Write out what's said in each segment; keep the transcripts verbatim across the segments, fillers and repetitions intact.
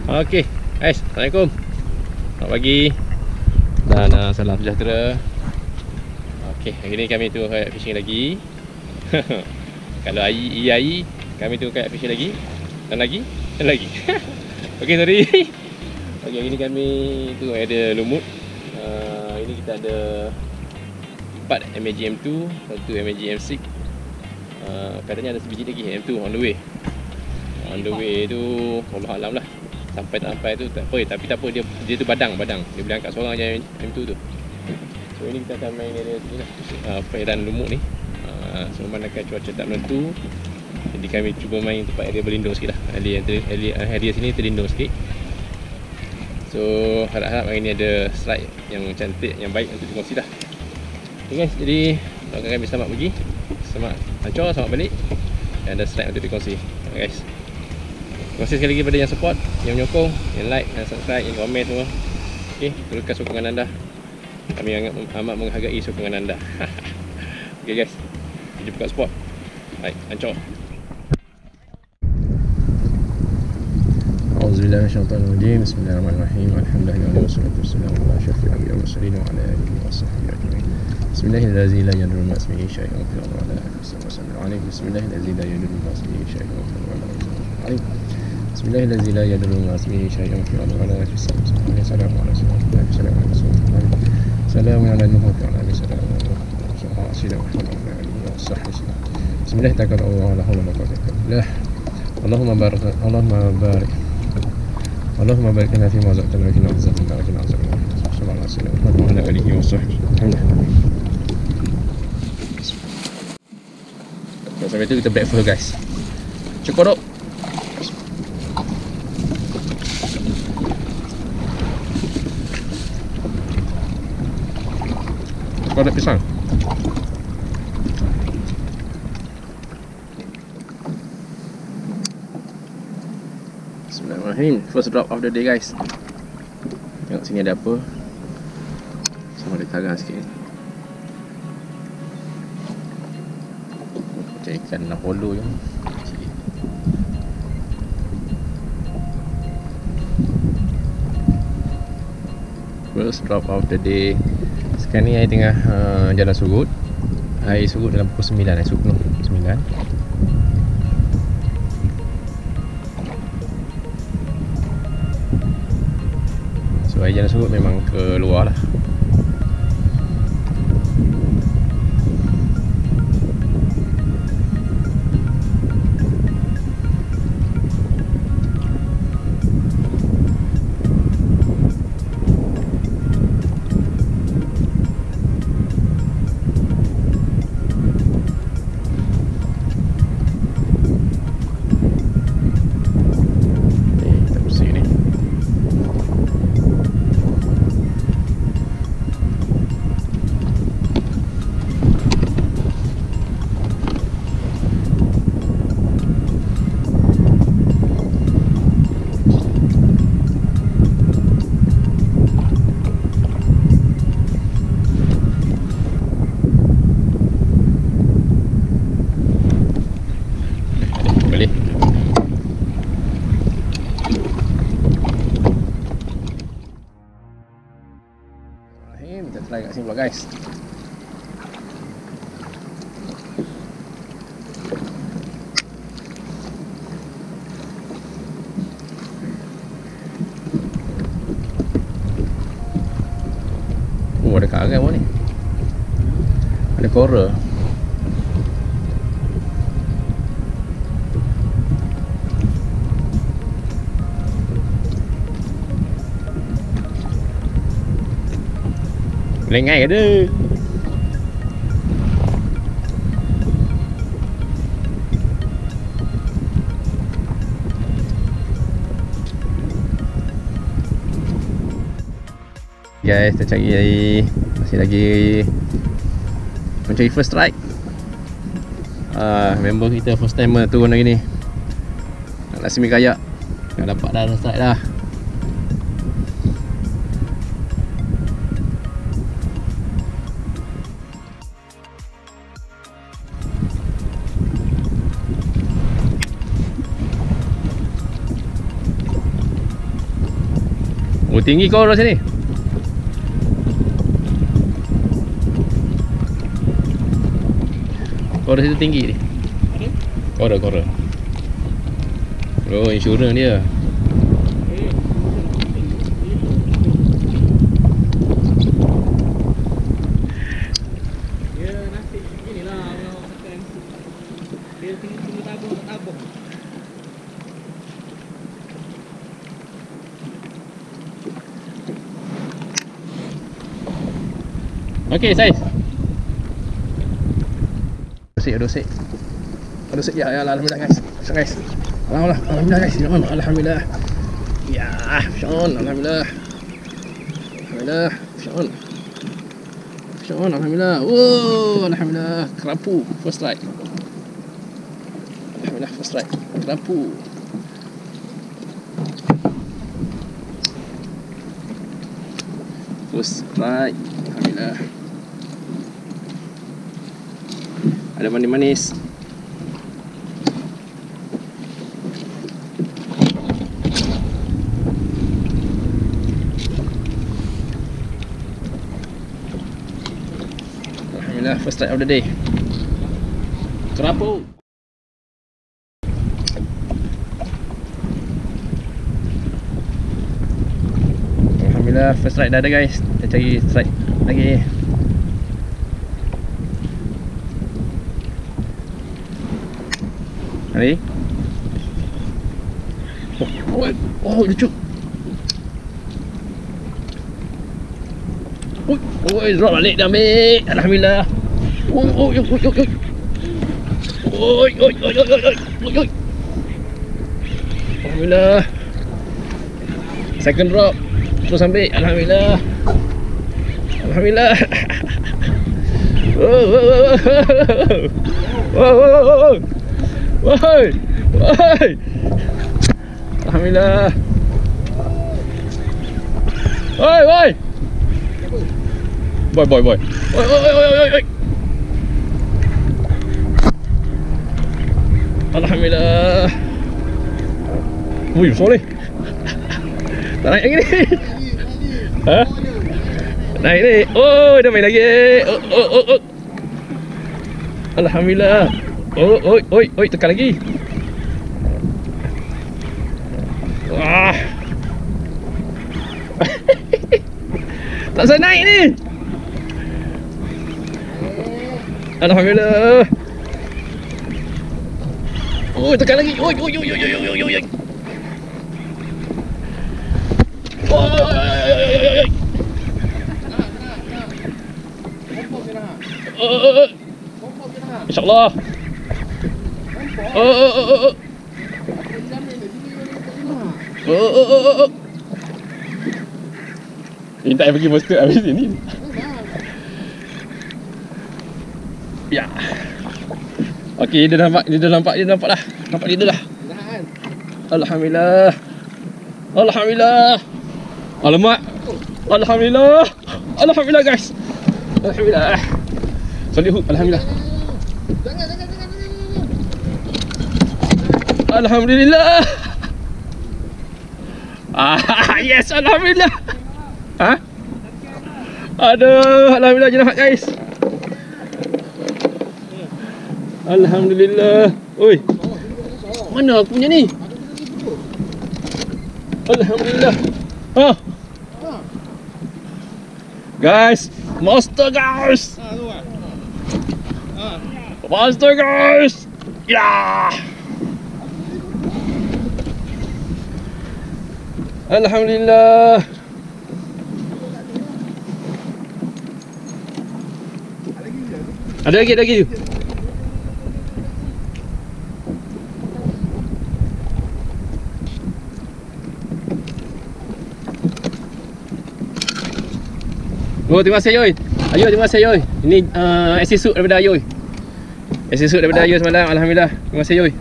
Okey, guys, Assalamualaikum. Selamat pagi dan uh, salam sejahtera. Okey, hari ni kami tu kayak fishing lagi. Kalau air iya air, kami tu kayak fishing lagi dan lagi dan lagi. Okey, sorry. Okey, hari ni kami tu ada lumut. Uh, ini kita ada empat M A G M two, satu M A G M six. Uh, katanya ada sebiji lagi M two on the way. On the way tu Allah alam lah. Sampai tak sampai tu tak apa, tapi tak apa, dia dia tu badang badang. Dia boleh angkat seorang je M two tu. So ini kita akan main dari sini lah. Uh, perairan lumut ni. Uh, Memandangkan cuaca tak menentu. Jadi kami cuba main tempat area berlindung sikit lah. Area, area, area sini terlindung sikit. So harap-harap hari ni ada slide yang cantik, yang baik untuk dikongsi lah. Okay guys, jadi doakan kami selamat pergi, selamat hancur, selamat balik. Dan ada slide untuk dikongsi. Okay guys, terima kasih sekali lagi kepada yang support, yang menyokong, yang like, yang subscribe, yang komen semua. Okay, teruskan sokongan anda. Kami amat menghargai sokongan anda. Okay guys, jumpa kat spot. Baik, hancur. Auzubillahi minasyaitonirrajim. Bismillahirrahmanirrahim. Alhamdulillah wassalatu wassalamu ala asyrafil anbiya'i wal mursalin wa ala alihi washabbihi ajma'in. Bismillahirrahmanirrahim. La yadurru ma ismihi syai'un fil ardi wa la fis samawati. Bismillahirrahmanirrahim. La yadurru ma ismihi syai'un fil ardi wa la fis samawati. Bismillahirrahmanirrahim. La yadurru ma ismihi syai'un fil ardi wa la fis samawati. Assalamu alaikum warahmatullahi wabarakatuh. Assalamu alaikum warahmatullahi wabarakatuh. Bismillah, takbir, Allah la haula wa la quwwata illa billah. Allahumma barik, Allahumma barik. Allahumma barik lana fi ma razaqtana wa qina adhaban nar. Sallallahu alaihi wasallam wa ala alihi wa sahbihi. Sampai tu kita breakfast guys. Cukup dok. Cukup ada pisang. Bismillahirrahmanirrahim. First drop of the day guys. Tengok sini ada apa. Sama ada karang sikit. Macam ikan Apollo je. First drop of the day. Sekarang ni air tengah uh, jalan surut. Air surut dalam pukul sembilan. Air surut penuh sembilan. So air jalan surut memang ke luar lah. Kita try kat sini pula guys. Oh, ada karang pun ni. Ada coral. Lengai ada. Guys, kita cari lagi. Masih lagi mencari first strike. Ah, member kita first timer turun lagi ni. Nak semi kayak. Dah dapat dah strike dah. Oh, tinggi kau orang sini. Kau situ tinggi ni. Kora, kora. Oh, insurans dia. Dia nasib beginilah orang makan. Dia tinggi-tinggi tabung, tabung. Okey, saiz. Dosik, dosik. Dosik ya, ya alhamdulillah guys. Guys. Alhamdulillah, alhamdulillah guys. Ya, alhamdulillah. Ya, Sean, alhamdulillah. Alhamdulillah, Sean. Sean, alhamdulillah. Oh, alhamdulillah. Kerapu, first strike. Alhamdulillah, first strike. Kerapu. First strike. Alhamdulillah. Ada manis-manis. Alhamdulillah, first strike of the day. Kerapu. Alhamdulillah, first strike dah ada guys. Kita cari strike lagi. Hari. Oh, oh, oh, lucu. Oh, oh, drop balik dah ambil. Alhamdulillah. Oh, oh, oh, oh, oh, oh. Oi, oi, oi, oi, oi, oi, oi. Alhamdulillah. Second drop. Terus ambil. Alhamdulillah. Alhamdulillah. Oh, oh, oh, oh. Oh, oh, oh, oh. Woi, woi. Alhamdulillah. Woi, woi. Boy, boy, boy. Woi, woi, woi, woi, woi. Alhamdulillah. Wih, soleh. Tak naik lagi ni. Ha? Naik ni. Oh, dah main lagi. Oh, oh, oh, oh. Alhamdulillah. Oh, oi, oi, oi, tekan lagi. Wah. Tak bisa naik ni. Alhamdulillah. Oh, tekan lagi. Oi, oi, oi, oi, oi, oi, oi, oi. Oh, InsyaAllah. Oh, oh, oh, oh. Oh, oh, oh, oh. Minta saya pergi poster habis sini. Ya. Okey, dia nampak, dia dah nampak, dia nampak dah. Nampak dia dah. Alhamdulillah. Alhamdulillah. Alamak. Alhamdulillah. Alhamdulillah guys. Alhamdulillah. Solih, alhamdulillah. Jangan, jangan, jangan, jangan. Alhamdulillah. Ah, yes, alhamdulillah. Ha? Aduh, alhamdulillah je dapat guys. Alhamdulillah. Oi. Mana aku punya ni? Alhamdulillah. Ha. Guys, monster guys. Ha, tu ah. Ha. Monster guys. Ya. Alhamdulillah. Ada lagi, ada lagi. Oh, terima kasih Ayoy. Ayoy, terima kasih Ayoy. Ini uh, accessory daripada Ayoy. Accessory daripada Ayoy semalam. Alhamdulillah. Terima kasih Ayoy.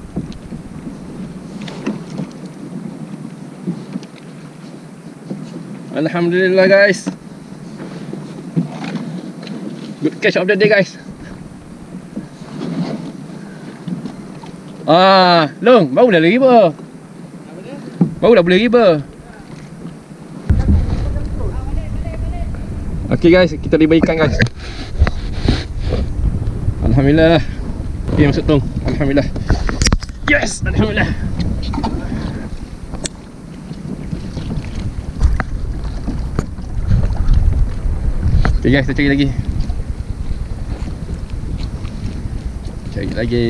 Alhamdulillah guys. Good catch of the day guys. Ah, Long, baru dah lagi apa? Baru dah boleh riba. Okay guys, kita libat ikan guys. Alhamdulillah. Okay, masuk tong. Alhamdulillah. Yes, alhamdulillah. Okay guys, kita cari lagi. Cari lagi.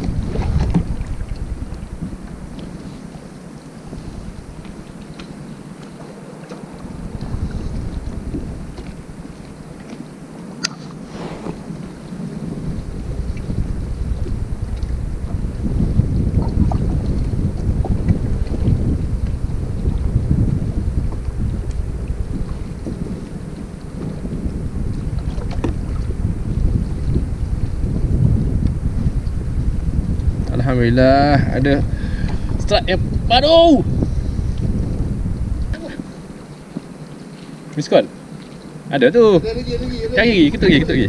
Alhamdulillah ada strike yang baru. Miss call. Ada tu. Cari lagi, kita lagi, kita lagi.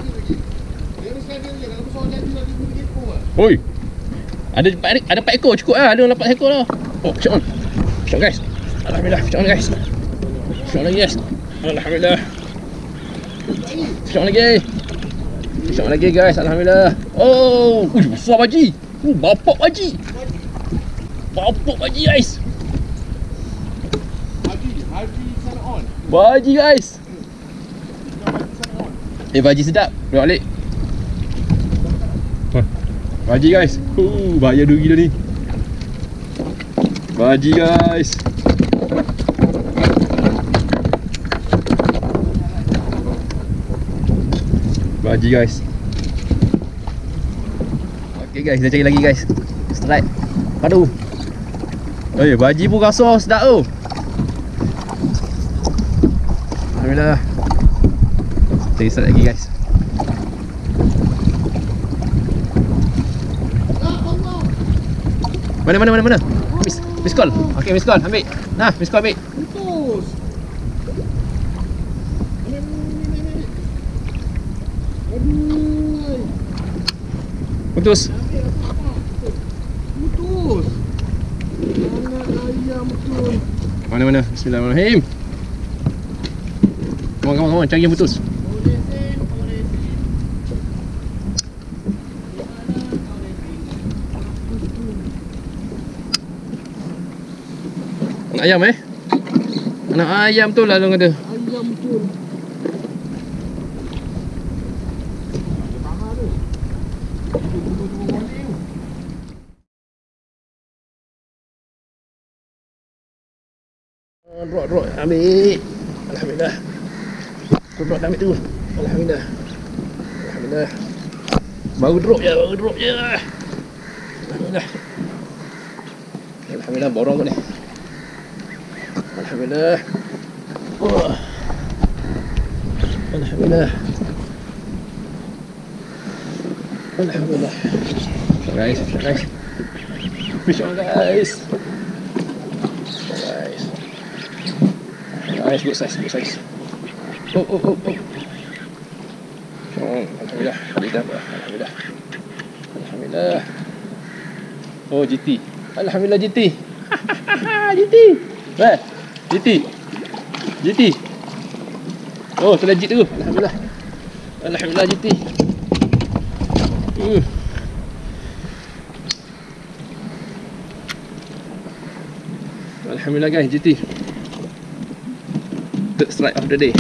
Oi. Ada ada ada empat ekor cukup lah. Ada empat ekor lah. Oh, shot on. Shot guys. Alhamdulillah, shot on guys. Shot lagi guys. Alhamdulillah. Shot lagi. Shot lagi guys. Alhamdulillah. Oh, ui besar baji. Uh, bapak baji. Bapak baji guys. Haji, Haji sana on. Baji guys. Eh, baji sedap. Tengok balik. Huh. Baji guys. Uh, bahaya dulu gila ni. Baji guys. Baji guys. Okay guys, kita cari lagi guys. Strike. Aduh. Eh, baji pun rasa sedap tu. Alhamdulillah. Cari strike lagi guys. Mana mana mana mana? Miss, miss call. Okay, miss call. Ambil. Nah, miss call ambil. Putus. Aduh. Putus. Putus. Anak ayam betul. Mana mana? Bismillahirrahmanirrahim. Come on, come on, come on. Cari yang putus. Anak ayam eh? Anak ayam tu lah orang kata. Ayam betul. Drop, drop, ambil. Alhamdulillah. Drop, drop, ambil tu. Alhamdulillah. Alhamdulillah. Baru drop je, baru drop je. Alhamdulillah. Alhamdulillah, borong kot ni. Alhamdulillah. Oh. Alhamdulillah. Alhamdulillah. Guys, guys. Fish on guys. Guys. Guys, good size, good size. Oh, oh, oh, oh. Oh, alhamdulillah. Lidah apa? Alhamdulillah. Alhamdulillah. Oh, G T. Alhamdulillah G T. G T. Eh, G T. G T. Oh, tu legit tu. Alhamdulillah. Alhamdulillah G T. Uh. Alhamdulillah guys, G T. Third strike of the day.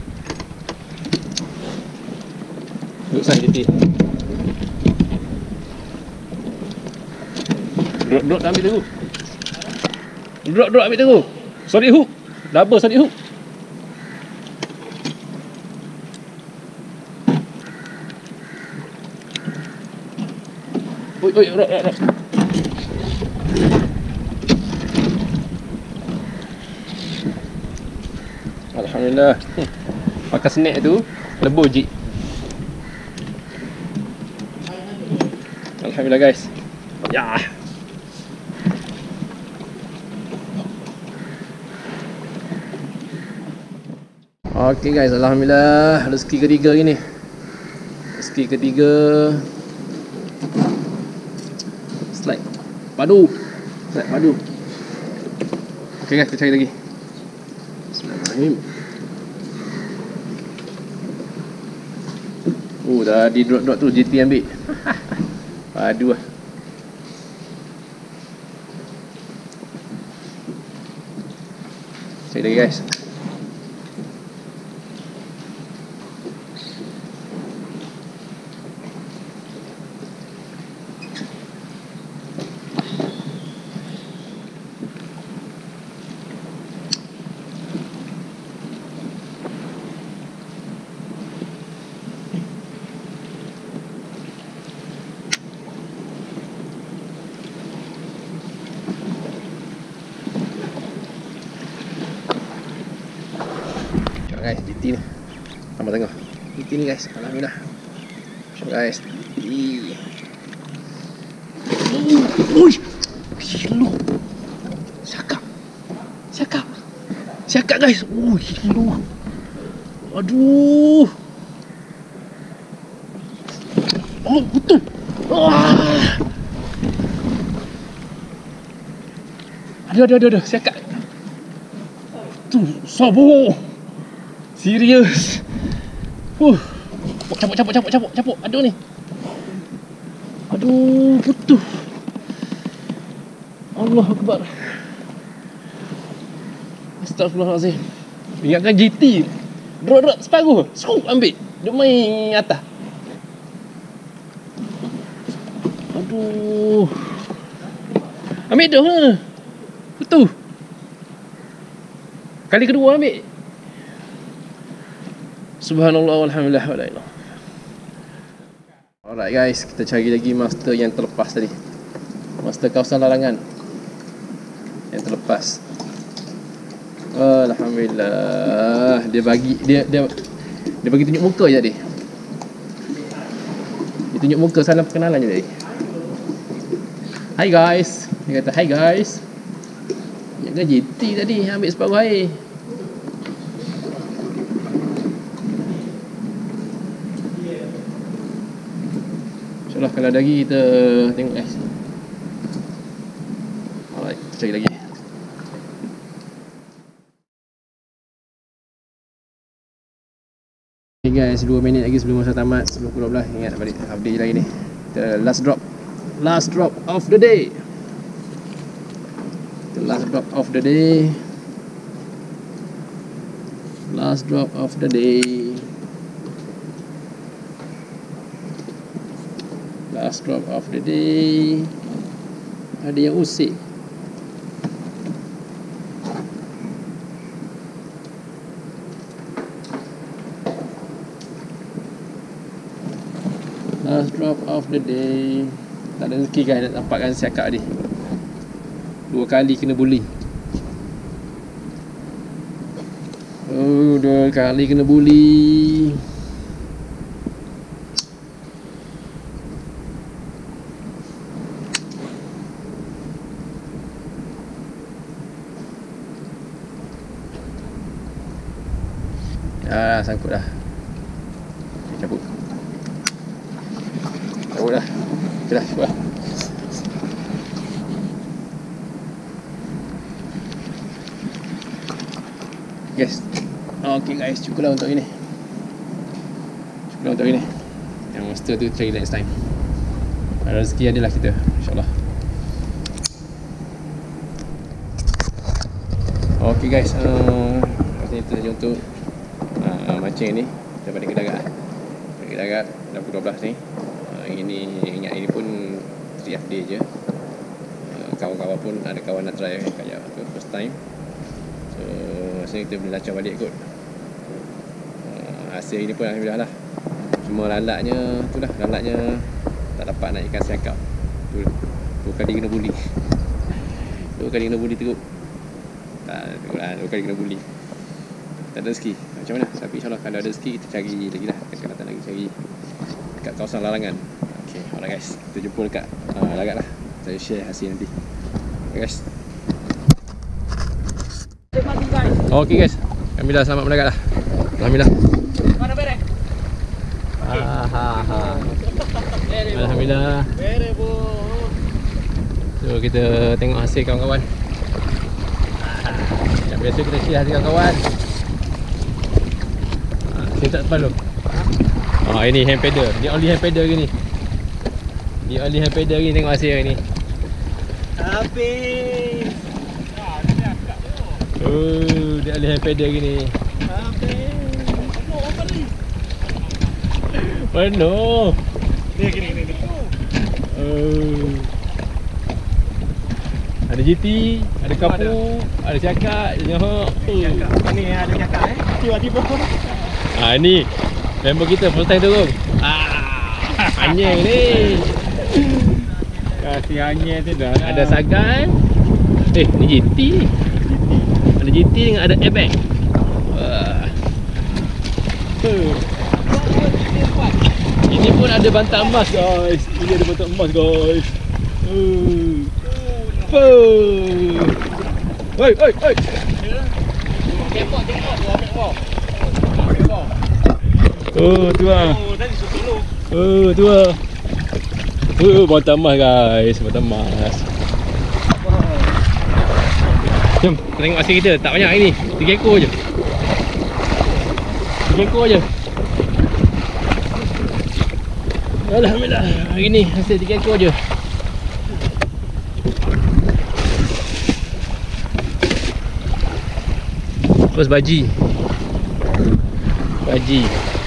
Good size G T. Drop, drop, ambil tu. Drop, drop, ambil tu. Sorry hook. Double sorry hook. Oi, oi, drop, drop, drop. Alhamdulillah. Hmm. Makan snack tu lebur jig. Alhamdulillah guys. Ya. Okey guys, alhamdulillah rezeki ketiga ini. Rezeki ketiga. Slide padu. Slide padu. Okey guys, kita cari lagi. Bismillahirrahmanirrahim. Oh, tadi drop-drop tu J T ambil. Padu lah. Cari lagi guys. Guys, G T ni tambah tengah. G T ni guys, alhamdulillah. Masya guys. Ih. Ui. Gila. Siakap. Siakap. Siakap guys. Oh, gila. Aduh. Oh, betul. Wah. Aduh, aduh, aduh, aduh. Siakap. Tu, sabar. Serius. Uh. Capuk, capuk, capuk, capuk, capuk. Aduh ni. Aduh, betul. Allah Akbar. Astagfirullahalazim. Ingatkan G T. Drop-drop separuh. Scoop ambil. Dia main atas. Aduh. Ambil dah ha. Betul. Kali kedua ambil. Subhanallah walhamdulillah wa la ilaha. Alright guys, kita cari lagi master yang terlepas tadi. Master kawasan larangan yang terlepas. Alhamdulillah. Dia bagi dia dia dia bagi tunjuk muka je tadi. Dia tunjuk muka, salam perkenalan je tadi. Hi guys. Dia kata hi guys. Yang J T tadi ambil separuh air. InsyaAllah kalau ada lagi kita tengok guys. Alright, kita cari lagi. Okay guys, dua minit lagi sebelum masa tamat, sebelum pukul dua belas. Ingat balik update lagi ni. The last drop. Last drop of the day. The last drop of the day. Last drop of the day. Last drop of the day. Ada yang usik. Last drop of the day. Tak ada rezeki guys nak dapatkan siakap ni. Dua kali kena bully. Oh, dua kali kena bully. Ah, sangkut dah. Cabut. Cabut dah. Okay dah, cuba. Guys. Okay guys, cukuplah untuk ini. Cukuplah untuk ini. Yang master tu cari next time. Ada rezeki adalah kita, insyaAllah. Okay guys, uh, pasal itu saja untuk uh, mancing ni. Kita balik ke darat. Balik ke darat dah pukul dua belas ni. uh, Ini ingat ini pun three F day je. uh, Kawan-kawan pun ada kawan nak try kayak tu first time. So rasanya kita boleh lacak balik kot. uh, Hasil ini pun alhamdulillah lah. Cuma lalatnya tu lah, lalatnya tak dapat nak ikan siakap. Tu dua kali kena bully. Dua kali kena bully teruk. Tak, lah, dua kali kena bully. Tak ada rezeki. Macam mana? Tapi insyaAllah kalau ada rezeki kita cari lagi lah. Kita datang lagi cari dekat kawasan larangan. Okay, alright guys. Kita jumpa dekat uh, larat lah. Saya share hasil nanti. Okay guys. Okay guys. Alhamdulillah selamat mendarat lah. Alhamdulillah. Mana berek? Ah, ha, ha. Alhamdulillah. Berek bu. So kita tengok hasil kawan-kawan. Yang biasa kita share hasil kawan-kawan. Saya tak tepat tu. Ah, ini hand paddle. Dia only hand paddle gini. Dia only hand paddle gini, tengok hasil hari ni. Habis. Ah, dia akak tu. Oh, dia only hand paddle gini. Habis. Apa apa ni? Mana? Dia gini gini gini. Oh. Ada G T, ada kapu, ada cakap, ada johok. Cakap. Ni ada cakap eh. Tiba-tiba. Ah, ni member kita full time turun. Ah, anyeng ni. Kasih hanya tu dah. Ada sagan. Eh, ni G T ni. Ada G T dengan ada airbag. Wah. Huh. Ini pun ada bantal emas guys. Ini ada bantal emas guys. Uh. Fuh. Oi, oi, oi. Tembok tembok tu ambil bawah. Ambil bawah. Oh, tu ah. Oh, tadi suruh dulu. Oh, tu ah. Oh, bantal emas guys, bantal emas. Jom, kita tengok hasil kita. Tak banyak hari ni. Tiga ekor je. Tiga ekor je. Alhamdulillah. Hari ni hasil tiga ekor je. Terus baji. Baji.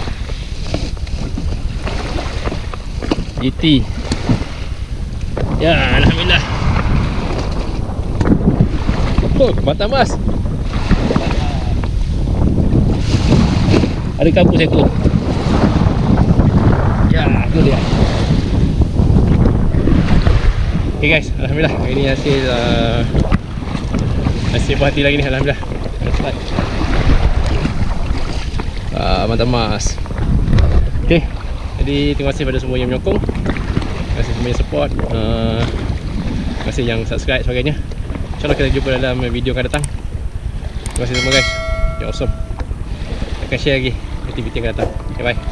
G T. Ya, alhamdulillah. Oh, mata emas. Ada kampus ekor. Ya, tu dia. Okay guys, alhamdulillah. Hari ni hasil uh, hasil buah hati lagi ni, alhamdulillah. Dapat. Uh, mata emas. Okay. Jadi terima kasih pada semua yang menyokong. Terima kasih semua yang support. uh, Terima kasih yang subscribe sebagainya. InsyaAllah kita jumpa dalam video akan datang. Terima kasih semua guys. You're awesome. Akan share lagi aktiviti yang akan datang. Okay, bye.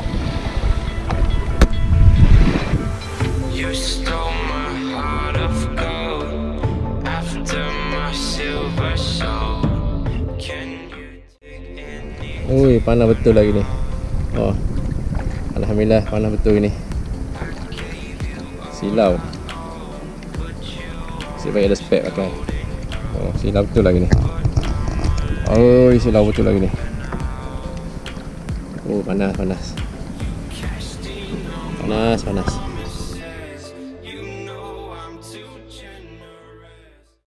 You stole my heart of gold after my silver soul. Can you take any? Ui, panah betul lagi ni. Oh, alhamdulillah panah betul ni. Silau. Sebab ada spek pakai. Oh, silau betul lagi ni. Oh, silau betul lagi ni. Oh, panas, panas. Panas, panas.